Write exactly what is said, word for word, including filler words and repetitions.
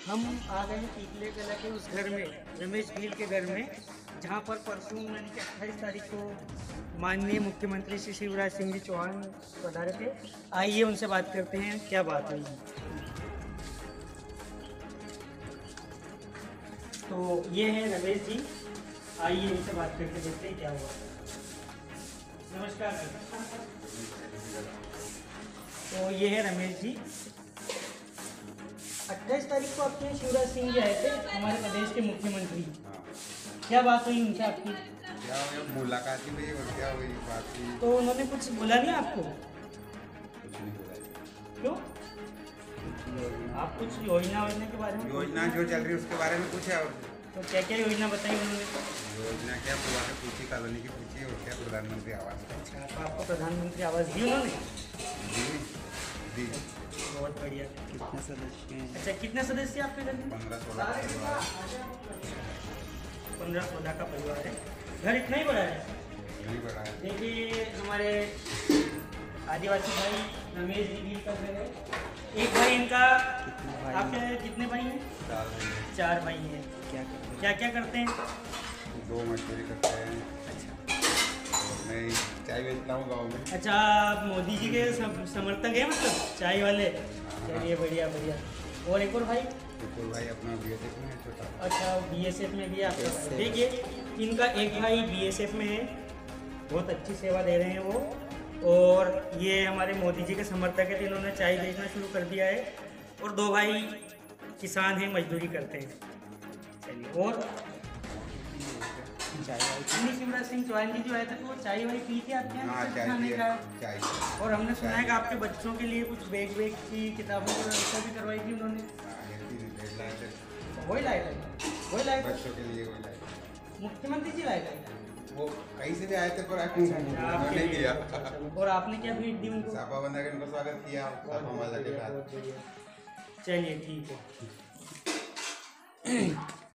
हम आ गए हैं पीपले कला के उस घर में, रमेश भील के घर में, जहाँ पर परसों यानी कि अट्ठाईस तारीख को माननीय मुख्यमंत्री श्री शिवराज सिंह जी चौहान पधारे थे। आइए उनसे बात करते हैं, क्या बात हुई। तो ये है रमेश जी, आइए इनसे बात करके देखते हैं क्या हुआ। नमस्कार सर। तो ये है रमेश जी। अट्ठाईस तारीख को आपके यहाँ शिवराज सिंह जी आए थे, हमारे प्रदेश के मुख्यमंत्री। क्या बात हुई उनसे आपकी? क्या हुई मुलाकात ही हुई और क्या हुई बात हुई? तो उन्होंने कुछ बोला नहीं आपको? कुछ नहीं बोला। क्यों? आप कुछ योजना योजना के बारे में? योजना जो चल रही है उसके बारे में पूछा। और तो क्या क्या योजना बताई उन्होंने? योजना क्या पूरा है, पूछी कॉलोनी की पूछी और क्या प्रधानमंत्री आवास। अच्छा, तो आपको प्रधानमंत्री आवास दी उन्होंने? दी दी। बहुत बढ़िया। कितने सदस्य हैं? अच्छा, कितने सदस्य आपके घर में? पंद्रह सोलह परिवार। पंद्रह सोलह का परिवार है। घर इतना ही बड़ा है? नहीं बढ़ा है। देखिए हमारे आदिवासी भाई रमेश जी भी कर रहे हैं। एक भाई इनका, भाई आपके कितने भाई हैं? चार महीने। चार भाई हैं। क्या करते हैं? क्या क्या करते हैं? दो मजदूरी करते हैं। अच्छा और मैं चाय बेचता हूँ गाँव में। अच्छा, आप मोदी जी के सम- समर्थक हैं, मतलब चाय वाले? चलिए बढ़िया बढ़िया। और एक और भाई? तो भाई अपना बी एस एफ में है छोटा। अच्छा, बीएसएफ में भी आपका भाई। BSF। देखिए इनका एक भाई बीएसएफ में है, बहुत अच्छी सेवा दे रहे हैं वो। और ये हमारे मोदी जी के समर्थक है, तो इन्होंने चाय बेचना शुरू कर दिया है। और दो भाई किसान हैं, मजदूरी करते हैं। चलिए, और चाय वाय नहीं, शिवराज सिंह चौहान जी जो आए थे तो वो चाय वाई पी थी आपके हाँ यहाँ चाय खाने पिए, का? चाय। और हमने सुना है कि आपके बच्चों के लिए कुछ बैग वैग की किताबों की व्यवस्था भी करवाई थी उन्होंने। हाँ, एक ही रेट लाए थे। वही लाए थे? वही लाए थे? बच्चों के लिए वो लाए थे। मुख्यमंत्री जी लाए थे? वो कहीं से भी आए थे पर अच्छा, आपके नहीं लिए। दिया। चलो, और आपने क्या भेंट दी उनको? सापा बंदा के उनको स्वागत किया। सापा माला के साथ। बहुत बढ़िया। चलिए ठीक है।